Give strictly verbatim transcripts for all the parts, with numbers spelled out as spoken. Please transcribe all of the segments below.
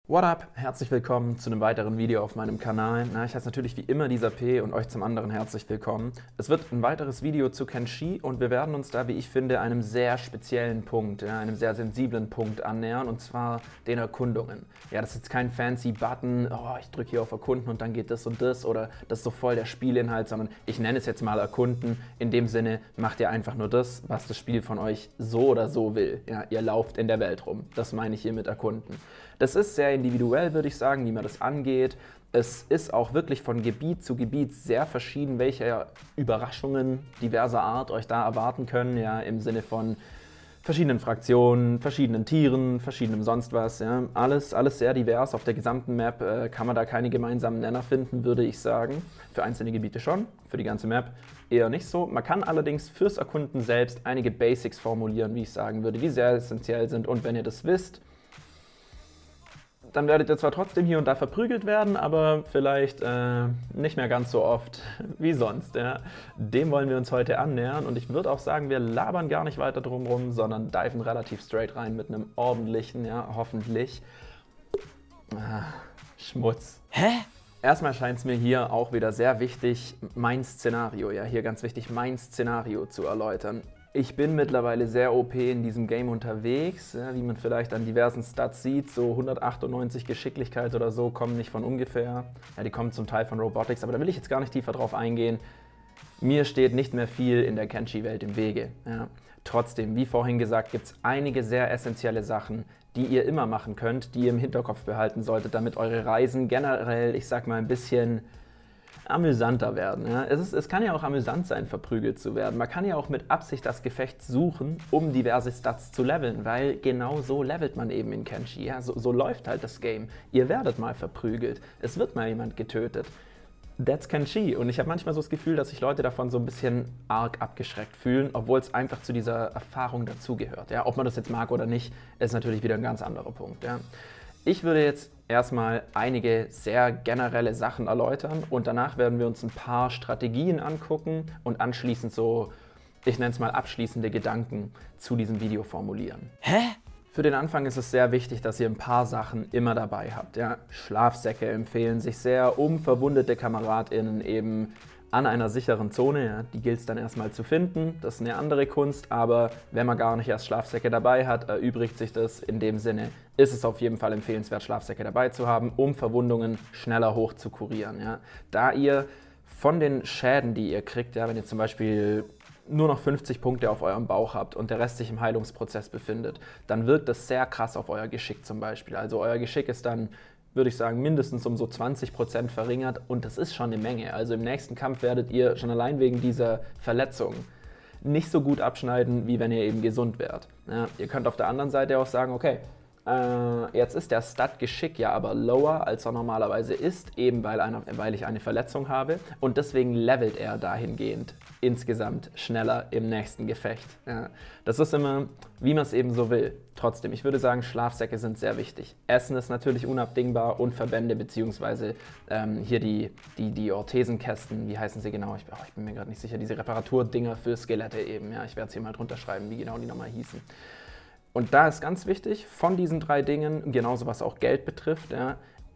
What up? Herzlich willkommen zu einem weiteren Video auf meinem Kanal. Na, ich heiße natürlich wie immer Dieser P und euch zum anderen herzlich willkommen. Es wird ein weiteres Video zu Kenshi und wir werden uns da, wie ich finde, einem sehr speziellen Punkt, ja, einem sehr sensiblen Punkt annähern, und zwar den Erkundungen. Ja, das ist jetzt kein fancy Button, oh, ich drücke hier auf Erkunden und dann geht das und das, oder das ist so voll der Spielinhalt, sondern ich nenne es jetzt mal Erkunden. In dem Sinne macht ihr einfach nur das, was das Spiel von euch so oder so will. Ja, ihr lauft in der Welt rum. Das meine ich hier mit Erkunden. Das ist sehr individuell, würde ich sagen, wie man das angeht. Es ist auch wirklich von Gebiet zu Gebiet sehr verschieden, welche Überraschungen diverser Art euch da erwarten können, ja, im Sinne von verschiedenen Fraktionen, verschiedenen Tieren, verschiedenem sonst was. Ja. Alles, alles sehr divers. Auf der gesamten Map äh, kann man da keine gemeinsamen Nenner finden, würde ich sagen. Für einzelne Gebiete schon, für die ganze Map eher nicht so. Man kann allerdings fürs Erkunden selbst einige Basics formulieren, wie ich sagen würde, die sehr essentiell sind. Und wenn ihr das wisst, dann werdet ihr zwar trotzdem hier und da verprügelt werden, aber vielleicht äh, nicht mehr ganz so oft wie sonst. Ja. Dem wollen wir uns heute annähern, und ich würde auch sagen, wir labern gar nicht weiter drum rum, sondern diven relativ straight rein mit einem ordentlichen, ja, hoffentlich, ah, Schmutz. Hä? Erstmal scheint es mir hier auch wieder sehr wichtig, mein Szenario, ja, hier ganz wichtig, mein Szenario zu erläutern. Ich bin mittlerweile sehr O P in diesem Game unterwegs, ja, wie man vielleicht an diversen Stats sieht, so hundertachtundneunzig Geschicklichkeit oder so kommen nicht von ungefähr. Ja, die kommen zum Teil von Robotics, aber da will ich jetzt gar nicht tiefer drauf eingehen. Mir steht nicht mehr viel in der Kenshi-Welt im Wege. Ja. Trotzdem, wie vorhin gesagt, gibt es einige sehr essentielle Sachen, die ihr immer machen könnt, die ihr im Hinterkopf behalten solltet, damit eure Reisen generell, ich sag mal, ein bisschen amüsanter werden. Ja. Es, ist, es kann ja auch amüsant sein, verprügelt zu werden. Man kann ja auch mit Absicht das Gefecht suchen, um diverse Stats zu leveln, weil genau so levelt man eben in Kenshi. Ja. So, so läuft halt das Game. Ihr werdet mal verprügelt. Es wird mal jemand getötet. That's Kenshi. Und ich habe manchmal so das Gefühl, dass sich Leute davon so ein bisschen arg abgeschreckt fühlen, obwohl es einfach zu dieser Erfahrung dazugehört. Ja. Ob man das jetzt mag oder nicht, ist natürlich wieder ein ganz anderer Punkt. Ja. Ich würde jetzt erstmal einige sehr generelle Sachen erläutern, und danach werden wir uns ein paar Strategien angucken und anschließend so, ich nenne es mal, abschließende Gedanken zu diesem Video formulieren. Hä? Für den Anfang ist es sehr wichtig, dass ihr ein paar Sachen immer dabei habt. Ja? Schlafsäcke empfehlen sich sehr, um verwundete KameradInnen eben an einer sicheren Zone, ja, die gilt es dann erstmal zu finden, das ist eine andere Kunst, aber wenn man gar nicht erst Schlafsäcke dabei hat, erübrigt sich das. In dem Sinne ist es auf jeden Fall empfehlenswert, Schlafsäcke dabei zu haben, um Verwundungen schneller hoch zu kurieren. Ja. Da ihr von den Schäden, die ihr kriegt, ja, wenn ihr zum Beispiel nur noch fünfzig Punkte auf eurem Bauch habt und der Rest sich im Heilungsprozess befindet, dann wirkt das sehr krass auf euer Geschick zum Beispiel. Also euer Geschick ist dann, würde ich sagen, mindestens um so zwanzig Prozent verringert, und das ist schon eine Menge. Also im nächsten Kampf werdet ihr schon allein wegen dieser Verletzung nicht so gut abschneiden, wie wenn ihr eben gesund wärt. Ja, ihr könnt auf der anderen Seite auch sagen, okay, äh, jetzt ist der Stat-Geschick ja aber lower, als er normalerweise ist, eben weil, einer, weil ich eine Verletzung habe, und deswegen levelt er dahingehend insgesamt schneller im nächsten Gefecht. Ja, das ist immer, wie man es eben so will. Trotzdem, ich würde sagen, Schlafsäcke sind sehr wichtig. Essen ist natürlich unabdingbar, und Verbände beziehungsweise ähm, hier die, die, die Orthesenkästen, wie heißen sie genau? Ich, oh, ich bin mir gerade nicht sicher, diese Reparaturdinger für Skelette eben. Ja, ich werde es hier mal drunter schreiben, wie genau die nochmal hießen. Und da ist ganz wichtig, von diesen drei Dingen, genauso was auch Geld betrifft, ja,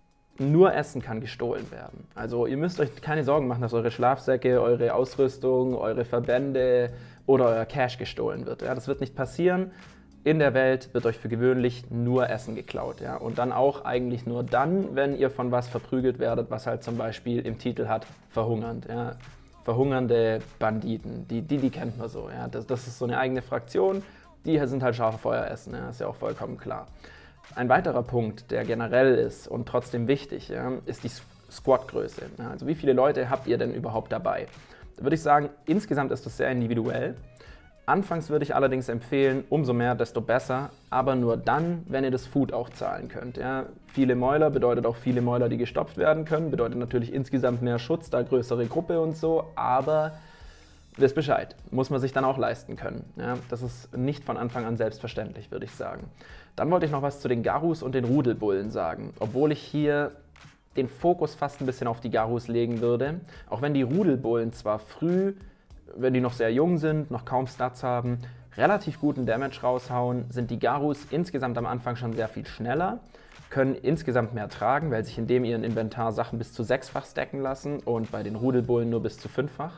nur Essen kann gestohlen werden. Also ihr müsst euch keine Sorgen machen, dass eure Schlafsäcke, eure Ausrüstung, eure Verbände oder euer Cash gestohlen wird. Ja, das wird nicht passieren. In der Welt wird euch für gewöhnlich nur Essen geklaut. Ja, und dann auch eigentlich nur dann, wenn ihr von was verprügelt werdet, was halt zum Beispiel im Titel hat, verhungernd. Ja. Verhungernde Banditen, die, die, die kennt man so. Ja. Das, das ist so eine eigene Fraktion. Die sind halt scharfe Feueressen, ja, ist ja auch vollkommen klar. Ein weiterer Punkt, der generell ist und trotzdem wichtig, ja, ist die Squad-Größe. Ja, also wie viele Leute habt ihr denn überhaupt dabei? Da würde ich sagen, insgesamt ist das sehr individuell. Anfangs würde ich allerdings empfehlen, umso mehr, desto besser, aber nur dann, wenn ihr das Food auch zahlen könnt. Ja. Viele Mäuler bedeutet auch viele Mäuler, die gestopft werden können, bedeutet natürlich insgesamt mehr Schutz, da größere Gruppe und so, aber wisst Bescheid, muss man sich dann auch leisten können. Ja, das ist nicht von Anfang an selbstverständlich, würde ich sagen. Dann wollte ich noch was zu den Garus und den Rudelbullen sagen, obwohl ich hier den Fokus fast ein bisschen auf die Garus legen würde. Auch wenn die Rudelbullen zwar früh, wenn die noch sehr jung sind, noch kaum Stats haben, relativ guten Damage raushauen, sind die Garus insgesamt am Anfang schon sehr viel schneller, können insgesamt mehr tragen, weil sich in dem ihren Inventar Sachen bis zu sechsfach stacken lassen und bei den Rudelbullen nur bis zu fünffach.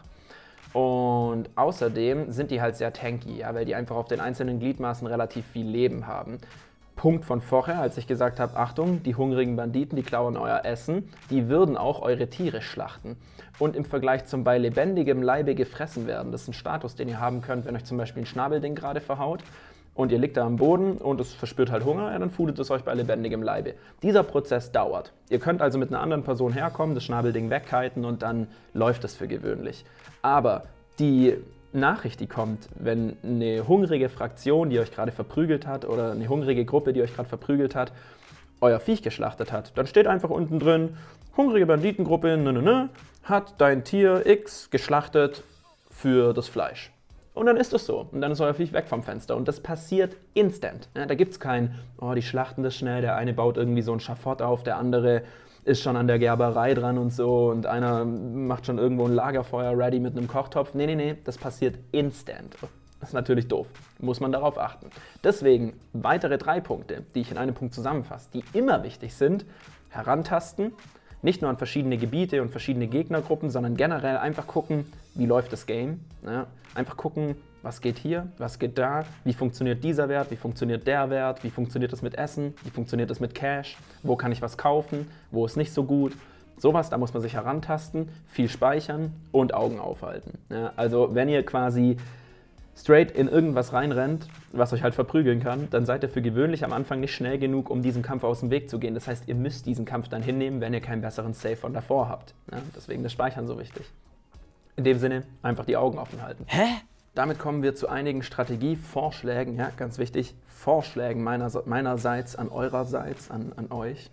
Und außerdem sind die halt sehr tanky, ja, weil die einfach auf den einzelnen Gliedmaßen relativ viel Leben haben. Punkt von vorher, als ich gesagt habe, Achtung, die hungrigen Banditen, die klauen euer Essen, die würden auch eure Tiere schlachten. Und im Vergleich zum bei lebendigem Leibe gefressen werden, das ist ein Status, den ihr haben könnt, wenn euch zum Beispiel ein Schnabelding gerade verhaut und ihr liegt da am Boden und es verspürt halt Hunger, ja, dann foodet es euch bei lebendigem Leibe. Dieser Prozess dauert. Ihr könnt also mit einer anderen Person herkommen, das Schnabelding wegkiten und dann läuft es für gewöhnlich. Aber die Nachricht, die kommt, wenn eine hungrige Fraktion, die euch gerade verprügelt hat, oder eine hungrige Gruppe, die euch gerade verprügelt hat, euer Viech geschlachtet hat, dann steht einfach unten drin, hungrige Banditengruppe, ne, ne, ne, hat dein Tier X geschlachtet für das Fleisch. Und dann ist es so. Und dann ist euer Viech weg vom Fenster. Und das passiert instant. Ja, da gibt es kein, oh, die schlachten das schnell, der eine baut irgendwie so ein Schafott auf, der andere ist schon an der Gerberei dran und so und einer macht schon irgendwo ein Lagerfeuer ready mit einem Kochtopf. Nee, nee, nee, das passiert instant. Das ist natürlich doof. Muss man darauf achten. Deswegen weitere drei Punkte, die ich in einem Punkt zusammenfasse, die immer wichtig sind: Herantasten, nicht nur an verschiedene Gebiete und verschiedene Gegnergruppen, sondern generell einfach gucken, wie läuft das Game. Ja, einfach gucken, was geht hier, was geht da, wie funktioniert dieser Wert, wie funktioniert der Wert, wie funktioniert das mit Essen, wie funktioniert das mit Cash, wo kann ich was kaufen, wo ist nicht so gut. Sowas, da muss man sich herantasten, viel speichern und Augen aufhalten. Ja, also wenn ihr quasi straight in irgendwas reinrennt, was euch halt verprügeln kann, dann seid ihr für gewöhnlich am Anfang nicht schnell genug, um diesem Kampf aus dem Weg zu gehen. Das heißt, ihr müsst diesen Kampf dann hinnehmen, wenn ihr keinen besseren Save von davor habt. Ja, deswegen das Speichern so wichtig. In dem Sinne, einfach die Augen offen halten. Hä? Damit kommen wir zu einigen Strategievorschlägen, ja, ganz wichtig, Vorschlägen meiner, meinerseits an eurerseits, an, an euch.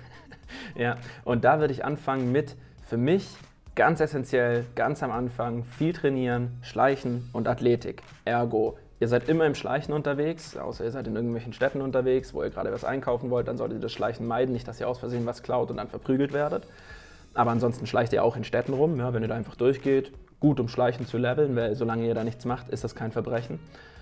Ja, und da würde ich anfangen mit, für mich, ganz essentiell, ganz am Anfang, viel trainieren, Schleichen und Athletik. Ergo, ihr seid immer im Schleichen unterwegs, außer ihr seid in irgendwelchen Städten unterwegs, wo ihr gerade was einkaufen wollt, dann solltet ihr das Schleichen meiden, nicht, dass ihr aus Versehen was klaut und dann verprügelt werdet. Aber ansonsten schleicht ihr auch in Städten rum, ja, wenn ihr da einfach durchgeht. Gut, um Schleichen zu leveln, weil solange ihr da nichts macht, ist das kein Verbrechen.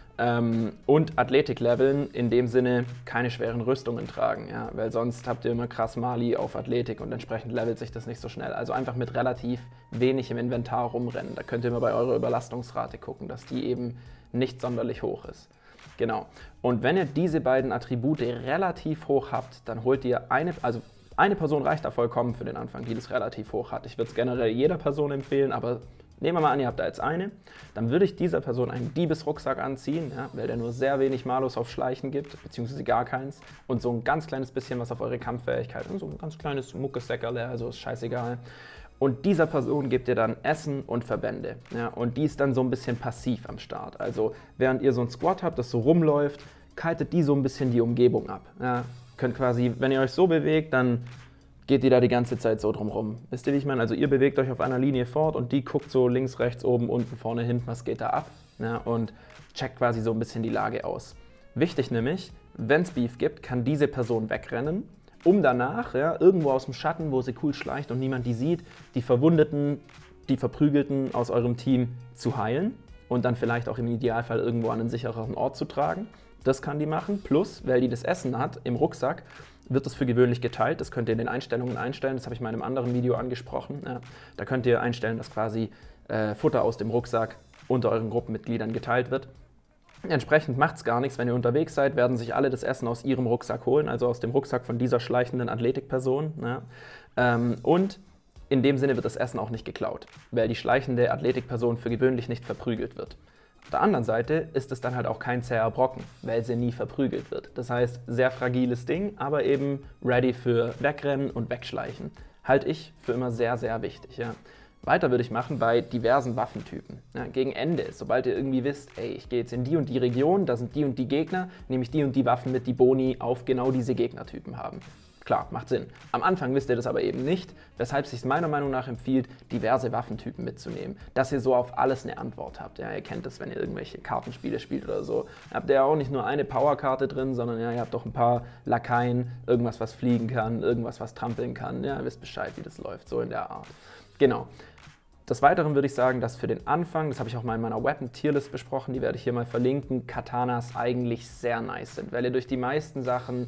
Ähm, und Athletik leveln, in dem Sinne keine schweren Rüstungen tragen, ja, weil sonst habt ihr immer krass Mali auf Athletik und entsprechend levelt sich das nicht so schnell. Also einfach mit relativ wenig im Inventar rumrennen. Da könnt ihr immer bei eurer Überlastungsrate gucken, dass die eben nicht sonderlich hoch ist. Genau. Und wenn ihr diese beiden Attribute relativ hoch habt, dann holt ihr eine, also eine Person reicht da vollkommen für den Anfang, die das relativ hoch hat. Ich würde es generell jeder Person empfehlen, aber nehmen wir mal an, ihr habt da jetzt eine, dann würde ich dieser Person einen Diebesrucksack anziehen, ja, weil der nur sehr wenig Malus auf Schleichen gibt, beziehungsweise gar keins, und so ein ganz kleines bisschen was auf eure Kampffähigkeit, und so ein ganz kleines Muckesäckerle, also ist scheißegal. Und dieser Person gebt ihr dann Essen und Verbände, ja, und die ist dann so ein bisschen passiv am Start. Also während ihr so ein Squad habt, das so rumläuft, kitet die so ein bisschen die Umgebung ab. Ja. Könnt quasi, wenn ihr euch so bewegt, dann geht die da die ganze Zeit so drumrum. Wisst ihr, wie ich meine? Also ihr bewegt euch auf einer Linie fort und die guckt so links, rechts, oben, unten, vorne, hinten, was geht da ab, ja, und checkt quasi so ein bisschen die Lage aus. Wichtig nämlich, wenn es Beef gibt, kann diese Person wegrennen, um danach, ja, irgendwo aus dem Schatten, wo sie cool schleicht und niemand die sieht, die Verwundeten, die Verprügelten aus eurem Team zu heilen und dann vielleicht auch im Idealfall irgendwo an einen sichereren Ort zu tragen. Das kann die machen, plus, weil die das Essen hat im Rucksack, wird das für gewöhnlich geteilt. Das könnt ihr in den Einstellungen einstellen, das habe ich mal in einem anderen Video angesprochen. Ja, da könnt ihr einstellen, dass quasi äh, Futter aus dem Rucksack unter euren Gruppenmitgliedern geteilt wird. Entsprechend macht es gar nichts, wenn ihr unterwegs seid, werden sich alle das Essen aus ihrem Rucksack holen, also aus dem Rucksack von dieser schleichenden Athletikperson. Ja. Ähm, und in dem Sinne wird das Essen auch nicht geklaut, weil die schleichende Athletikperson für gewöhnlich nicht verprügelt wird. Auf der anderen Seite ist es dann halt auch kein zäher Brocken, weil sie nie verprügelt wird. Das heißt, sehr fragiles Ding, aber eben ready für Wegrennen und Wegschleichen. Halte ich für immer sehr, sehr wichtig. Ja. Weiter würde ich machen bei diversen Waffentypen. Ja, gegen Ende, sobald ihr irgendwie wisst, ey, ich gehe jetzt in die und die Region, da sind die und die Gegner, nehme ich die und die Waffen mit, die Boni auf genau diese Gegnertypen haben. Klar, macht Sinn. Am Anfang wisst ihr das aber eben nicht, weshalb es sich meiner Meinung nach empfiehlt, diverse Waffentypen mitzunehmen, dass ihr so auf alles eine Antwort habt. Ja, ihr kennt das, wenn ihr irgendwelche Kartenspiele spielt oder so. Habt ihr ja auch nicht nur eine Powerkarte drin, sondern ja, ihr habt doch ein paar Lakaien, irgendwas, was fliegen kann, irgendwas, was trampeln kann. Ja, ihr wisst Bescheid, wie das läuft, so in der Art. Genau. Des Weiteren würde ich sagen, dass für den Anfang, das habe ich auch mal in meiner Weapon-Tierlist besprochen, die werde ich hier mal verlinken, Katanas eigentlich sehr nice sind, weil ihr durch die meisten Sachen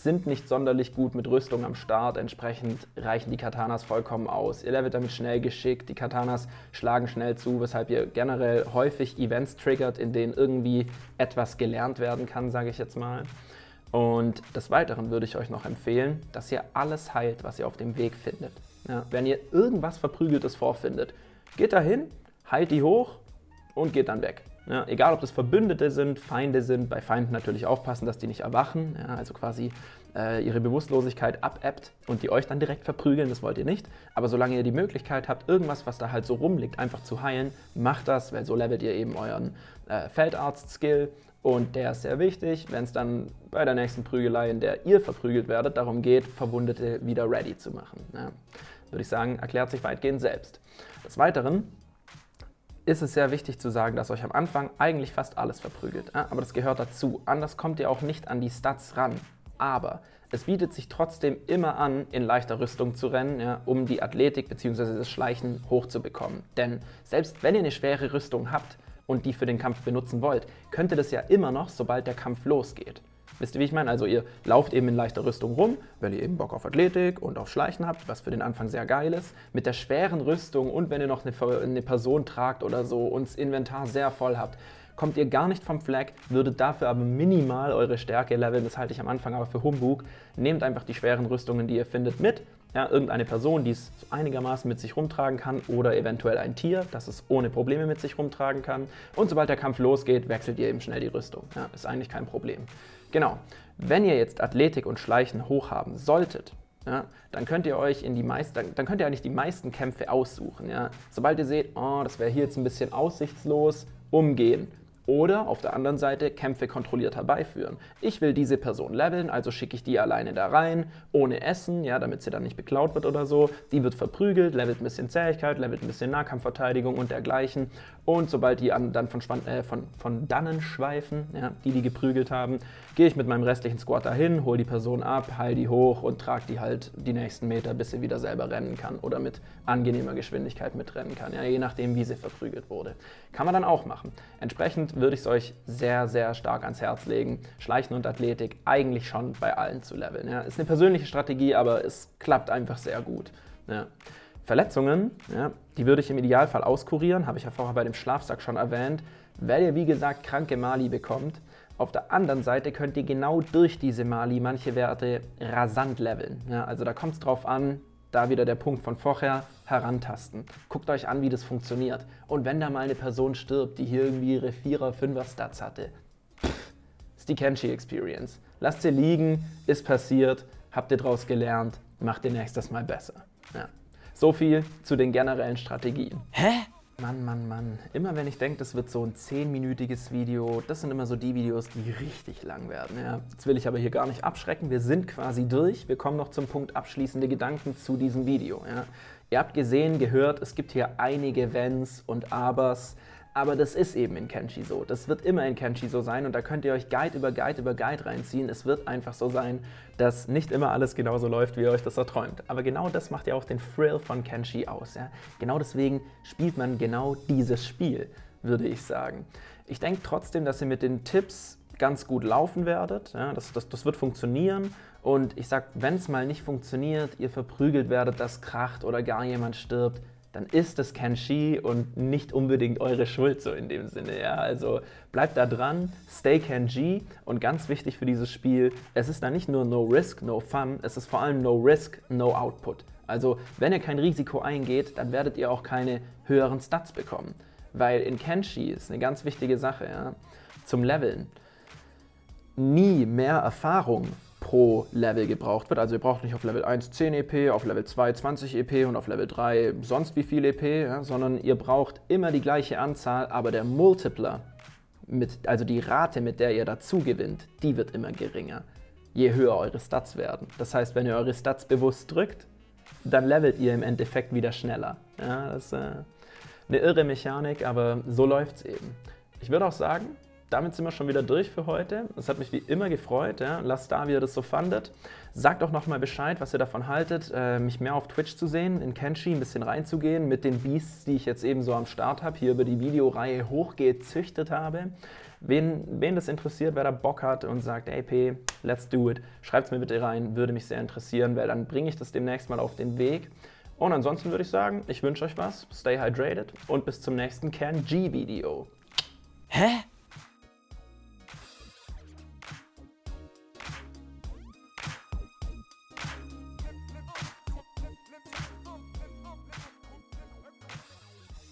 sind nicht sonderlich gut mit Rüstung am Start, entsprechend reichen die Katanas vollkommen aus. Ihr levelt damit schnell geschickt, die Katanas schlagen schnell zu, weshalb ihr generell häufig Events triggert, in denen irgendwie etwas gelernt werden kann, sage ich jetzt mal. Und des Weiteren würde ich euch noch empfehlen, dass ihr alles heilt, was ihr auf dem Weg findet. Ja, wenn ihr irgendwas Verprügeltes vorfindet, geht dahin, heilt die hoch und geht dann weg. Ja, egal, ob das Verbündete sind, Feinde sind, bei Feinden natürlich aufpassen, dass die nicht erwachen, ja, also quasi äh, ihre Bewusstlosigkeit abebbt und die euch dann direkt verprügeln, das wollt ihr nicht. Aber solange ihr die Möglichkeit habt, irgendwas, was da halt so rumliegt, einfach zu heilen, macht das, weil so levelt ihr eben euren äh, Feldarzt-Skill. Und der ist sehr wichtig, wenn es dann bei der nächsten Prügelei, in der ihr verprügelt werdet, darum geht, Verwundete wieder ready zu machen. Ja, würde ich sagen, erklärt sich weitgehend selbst. Des Weiteren ist es sehr wichtig zu sagen, dass euch am Anfang eigentlich fast alles verprügelt. Ja, aber das gehört dazu. Anders kommt ihr auch nicht an die Stats ran. Aber es bietet sich trotzdem immer an, in leichter Rüstung zu rennen, ja, um die Athletik bzw. das Schleichen hochzubekommen. Denn selbst wenn ihr eine schwere Rüstung habt, und die für den Kampf benutzen wollt, könnt ihr das ja immer noch, sobald der Kampf losgeht. Wisst ihr, wie ich meine? Also ihr lauft eben in leichter Rüstung rum, weil ihr eben Bock auf Athletik und auf Schleichen habt, was für den Anfang sehr geil ist. Mit der schweren Rüstung und wenn ihr noch eine, eine Person tragt oder so und das Inventar sehr voll habt, kommt ihr gar nicht vom Fleck, würdet dafür aber minimal eure Stärke leveln. Das halte ich am Anfang aber für Humbug. Nehmt einfach die schweren Rüstungen, die ihr findet, mit. Ja, irgendeine Person, die es so einigermaßen mit sich rumtragen kann oder eventuell ein Tier, das es ohne Probleme mit sich rumtragen kann. Und sobald der Kampf losgeht, wechselt ihr eben schnell die Rüstung. Ja, ist eigentlich kein Problem. Genau, wenn ihr jetzt Athletik und Schleichen hoch haben solltet, ja, dann könnt ihr euch in die meisten, dann, dann könnt ihr eigentlich die meisten Kämpfe aussuchen. Ja. Sobald ihr seht, oh, das wäre hier jetzt ein bisschen aussichtslos, umgehen. Oder auf der anderen Seite Kämpfe kontrolliert herbeiführen. Ich will diese Person leveln, also schicke ich die alleine da rein, ohne Essen, ja, damit sie dann nicht beklaut wird oder so. Die wird verprügelt, levelt ein bisschen Zähigkeit, levelt ein bisschen Nahkampfverteidigung und dergleichen. Und sobald die an, dann von, äh, von, von dannen schweifen, ja, die die geprügelt haben, gehe ich mit meinem restlichen Squad dahin, hole die Person ab, heil die hoch und trage die halt die nächsten Meter, bis sie wieder selber rennen kann oder mit angenehmer Geschwindigkeit mitrennen kann, ja, je nachdem, wie sie verprügelt wurde. Kann man dann auch machen. Entsprechend würde ich es euch sehr, sehr stark ans Herz legen, Schleichen und Athletik eigentlich schon bei allen zu leveln. Ja. Ist eine persönliche Strategie, aber es klappt einfach sehr gut. Ja. Verletzungen, ja, die würde ich im Idealfall auskurieren, habe ich ja vorher bei dem Schlafsack schon erwähnt, weil ihr wie gesagt kranke Mali bekommt. Auf der anderen Seite könnt ihr genau durch diese Mali manche Werte rasant leveln. Ja, also da kommt es drauf an, da wieder der Punkt von vorher, herantasten. Guckt euch an, wie das funktioniert. Und wenn da mal eine Person stirbt, die hier irgendwie ihre Vierer-, Fünfer-Stats hatte, pff, ist die Kenshi-Experience. Lasst sie liegen, ist passiert, habt ihr draus gelernt, macht ihr nächstes Mal besser. Ja. So viel zu den generellen Strategien. Hä? Mann, Mann, Mann. Immer wenn ich denke, das wird so ein zehnminütiges Video, das sind immer so die Videos, die richtig lang werden. Ja. Jetzt will ich aber hier gar nicht abschrecken. Wir sind quasi durch. Wir kommen noch zum Punkt abschließende Gedanken zu diesem Video. Ja. Ihr habt gesehen, gehört, es gibt hier einige Wenns und Abers. Aber das ist eben in Kenshi so. Das wird immer in Kenshi so sein und da könnt ihr euch Guide über Guide über Guide reinziehen. Es wird einfach so sein, dass nicht immer alles genauso läuft, wie ihr euch das erträumt. Aber genau das macht ja auch den Thrill von Kenshi aus. Ja? Genau deswegen spielt man genau dieses Spiel, würde ich sagen. Ich denke trotzdem, dass ihr mit den Tipps ganz gut laufen werdet. Ja? Das, das, das wird funktionieren. Und ich sag, wenn es mal nicht funktioniert, ihr verprügelt werdet, das kracht oder gar jemand stirbt, dann ist es Kenshi und nicht unbedingt eure Schuld so in dem Sinne. Ja? Also bleibt da dran, stay Kenji und ganz wichtig für dieses Spiel, es ist da nicht nur No Risk, No Fun, es ist vor allem No Risk, No Output. Also wenn ihr kein Risiko eingeht, dann werdet ihr auch keine höheren Stats bekommen. Weil in Kenshi ist eine ganz wichtige Sache, ja? Zum Leveln. Nie mehr Erfahrung pro Level gebraucht wird. Also ihr braucht nicht auf Level eins zehn E P, auf Level zwei zwanzig E P und auf Level drei sonst wie viel E P, ja, sondern ihr braucht immer die gleiche Anzahl, aber der Multipler, mit, also die Rate, mit der ihr dazu gewinnt, die wird immer geringer, je höher eure Stats werden. Das heißt, wenn ihr eure Stats bewusst drückt, dann levelt ihr im Endeffekt wieder schneller. Ja, das ist äh, eine irre Mechanik, aber so läuft es eben. Ich würde auch sagen, damit sind wir schon wieder durch für heute. Das hat mich wie immer gefreut. Ja. Lasst da, wie ihr das so fandet. Sagt auch nochmal Bescheid, was ihr davon haltet, äh, mich mehr auf Twitch zu sehen, in Kenshi ein bisschen reinzugehen mit den Beasts, die ich jetzt eben so am Start habe, hier über die Videoreihe hochgezüchtet habe. Wen, wen das interessiert, wer da Bock hat und sagt, ey P, let's do it, schreibt es mir bitte rein, würde mich sehr interessieren, weil dann bringe ich das demnächst mal auf den Weg. Und ansonsten würde ich sagen, ich wünsche euch was, stay hydrated und bis zum nächsten CanG-Video. Hä?